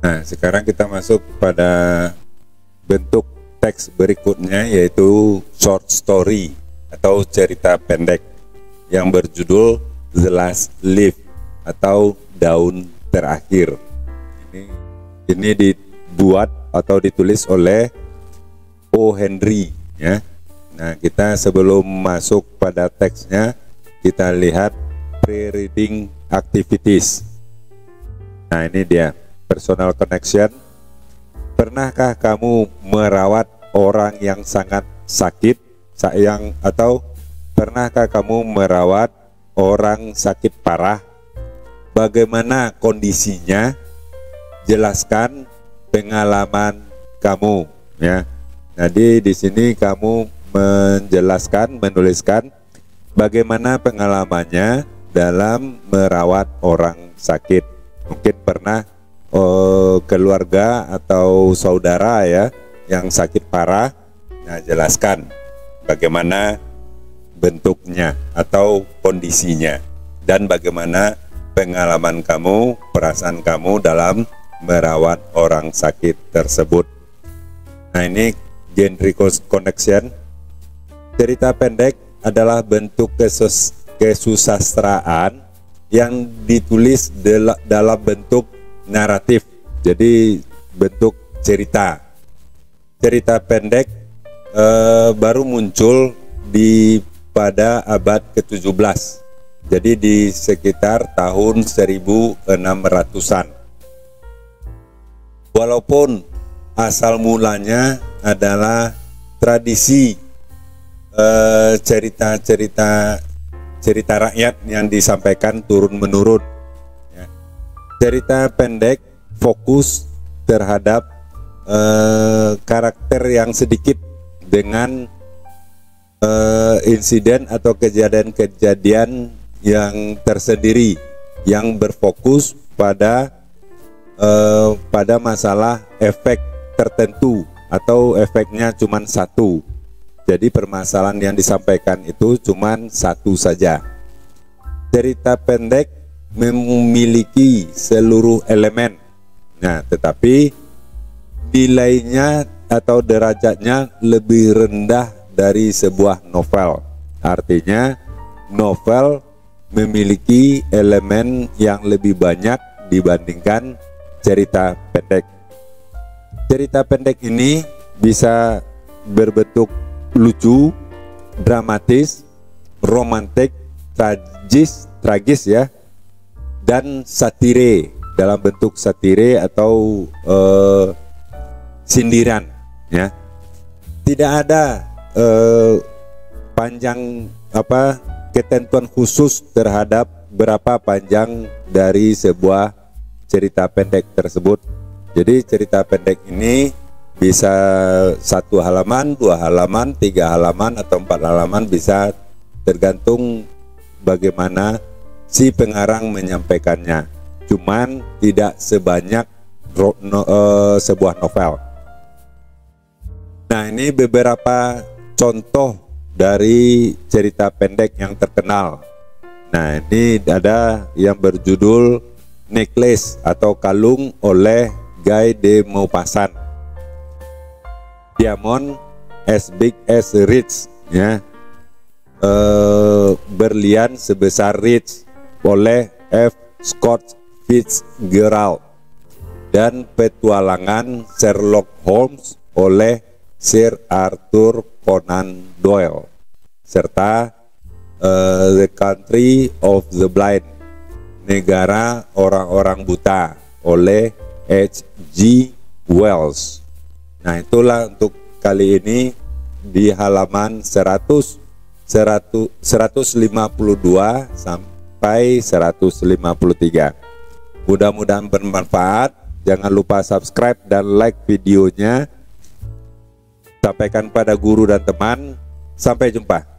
Nah, sekarang kita masuk pada bentuk teks berikutnya, yaitu short story atau cerita pendek yang berjudul The Last Leaf atau daun terakhir. Ini dibuat atau ditulis oleh O. Henry, ya. Nah, kita sebelum masuk pada teksnya, kita lihat pre-reading activities. Nah, ini dia personal connection. Pernahkah kamu merawat orang yang sangat sakit, atau pernahkah kamu merawat orang sakit parah? Bagaimana kondisinya? Jelaskan pengalaman kamu, ya. Jadi di sini kamu menuliskan bagaimana pengalamannya dalam merawat orang sakit. Mungkin pernah keluarga atau saudara, ya, yang sakit parah. Nah, jelaskan bagaimana bentuknya atau kondisinya dan bagaimana pengalaman kamu, perasaan kamu dalam merawat orang sakit tersebut. Nah, ini genre connection. Cerita pendek adalah bentuk kesusastraan yang ditulis dalam bentuk naratif, jadi bentuk cerita. Cerita pendek baru muncul pada abad ke-17, jadi di sekitar tahun 1600-an. Walaupun asal mulanya adalah tradisi cerita rakyat yang disampaikan turun-menurun, ya. Cerita pendek fokus terhadap karakter yang sedikit dengan insiden atau kejadian-kejadian yang tersendiri yang berfokus pada masalah efek tertentu atau efeknya cuma satu. Jadi permasalahan yang disampaikan itu cuma satu saja. Cerita pendek memiliki seluruh elemen. Nah, tetapi nilainya atau derajatnya lebih rendah dari sebuah novel. Artinya novel memiliki elemen yang lebih banyak dibandingkan cerita pendek. Cerita pendek ini bisa berbentuk lucu, dramatis, romantis, tragis, ya, dan satire, dalam bentuk satire atau sindiran, ya. Tidak ada ketentuan khusus terhadap berapa panjang dari sebuah cerita pendek tersebut. Jadi cerita pendek ini bisa 1 halaman, 2 halaman, 3 halaman, atau 4 halaman, bisa tergantung bagaimana si pengarang menyampaikannya. Cuman tidak sebanyak sebuah novel. Nah, ini beberapa contoh dari cerita pendek yang terkenal. Nah, ini ada yang berjudul Necklace atau Kalung oleh Guy de Maupassant. Diamond as big as Rich, ya. Berlian sebesar Rich oleh F. Scott Fitzgerald, dan Petualangan Sherlock Holmes oleh Sir Arthur Conan Doyle, serta The Country of the Blind, Negara Orang-orang Buta oleh H.G. Wells. Nah, itulah untuk kali ini di halaman 152 sampai 153. Mudah-mudahan bermanfaat. Jangan lupa subscribe dan like videonya. Sampaikan pada guru dan teman. Sampai jumpa.